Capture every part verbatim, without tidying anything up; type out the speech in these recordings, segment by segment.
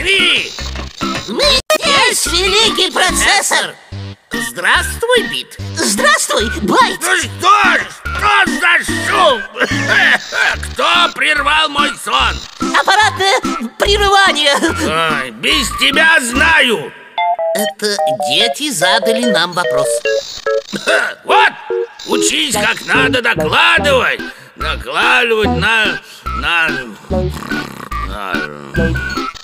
пришли! Мы здесь, великий процессор! Здравствуй, Бит. Здравствуй, Байт. Ну что ж, что за шум? Кто прервал мой сон? Аппаратное прерывание. Ой, без тебя знаю. Это дети задали нам вопрос. Вот, учись как надо докладывать. Докладывать на... на... на...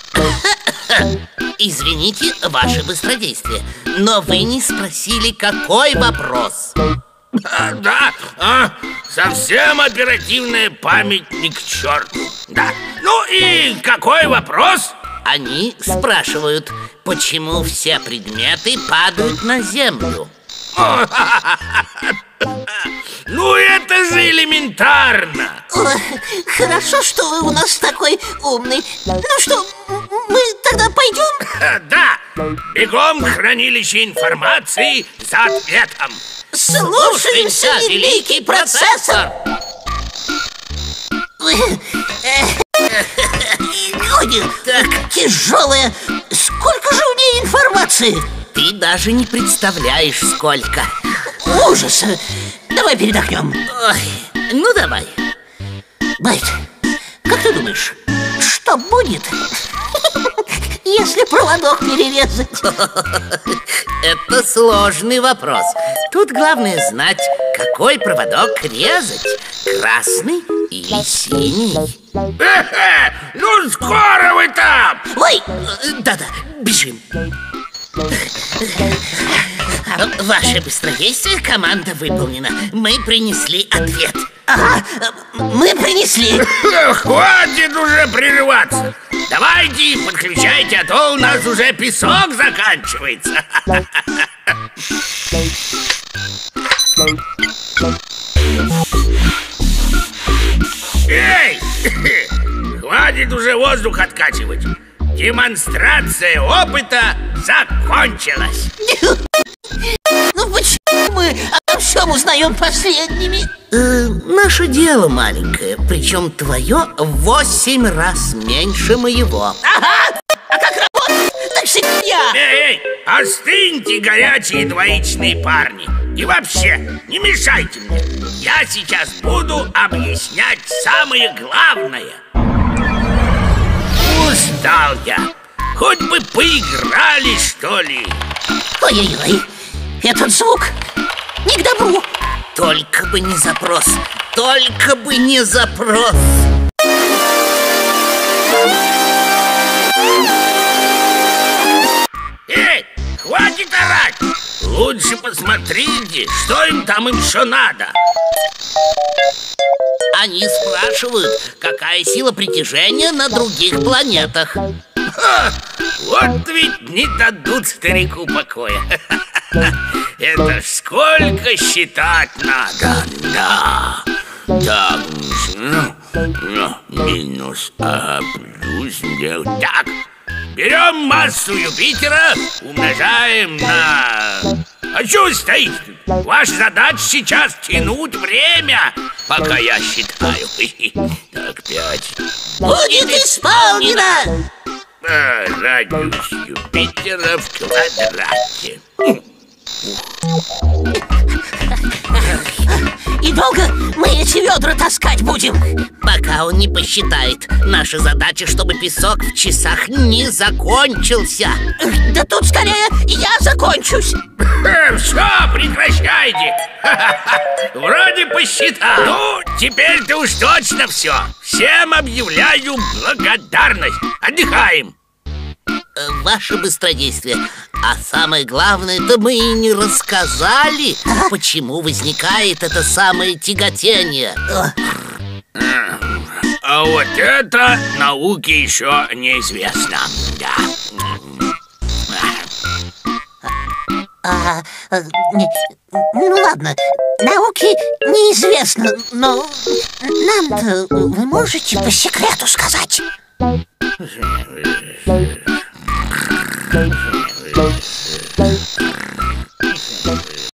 Извините, ваше быстродействие, но вы не спросили, какой вопрос. А, да, а, совсем оперативная память ни к черту. Да, ну и какой вопрос? Они спрашивают, почему все предметы падают на землю. Ну это же элементарно. Ой, хорошо, что вы у нас такой умный. Ну что, мы тогда пойдем? Да, бегом в хранилище информации за ответом. Слушаемся, великий процессор. Ой, так тяжелая. Сколько же у нее информации? Ты даже не представляешь, сколько. Ужас. Давай передохнем. Ой, ну давай. Байт, как ты думаешь, что будет, если проводок перерезать? Это сложный вопрос. Тут главное знать, какой проводок резать. Красный или синий. Э-э, ну скоро вы там. Ой, да-да, бежим. Ваше быстродействие, команда выполнена. Мы принесли ответ. Ага, мы принесли. Хватит уже прерываться. Давайте подключайте, а то у нас уже песок заканчивается. Эй, хватит уже воздух откачивать. Демонстрация опыта закончилась. Ну почему мы обо всем узнаем последними? Э, наше дело маленькое, причем твое в восемь раз меньше моего. Ага, а как работать? Так всегда. Эй, эй, остыньте, горячие двоичные парни. И вообще, не мешайте мне. Я сейчас буду объяснять самое главное. Устал я. Хоть бы поиграли, что ли. Ой-ой-ой, этот звук не к добру. Только бы не запрос, только бы не запрос. Эй, хватит орать. Лучше посмотрите, что им там еще надо. Они спрашивают, какая сила притяжения на других планетах. Ха, вот ведь не дадут старику покоя. Это ж сколько считать надо. Да. Так, ну, минус, ага, плюс, делать. Так, берем массу Юпитера, умножаем на... А что вы стоите? Ваша задача сейчас тянуть время, пока я считаю. Так, пять. Будет исполнено! А, радиус Юпитера в квадрате. И долго мы эти ведра таскать будем? Пока он не посчитает. Наша задача, чтобы песок в часах не закончился. Да тут скорее я закончусь. Все, прекращайте. Вроде посчитал. Ну, теперь-то уж точно все. Всем объявляю благодарность. Отдыхаем. Ваше быстродействие. А самое главное, да мы и не рассказали, почему возникает это самое тяготение. А вот это науке еще неизвестно. Да. А, не, ну ладно, науке неизвестно, но нам-то вы можете по секрету сказать?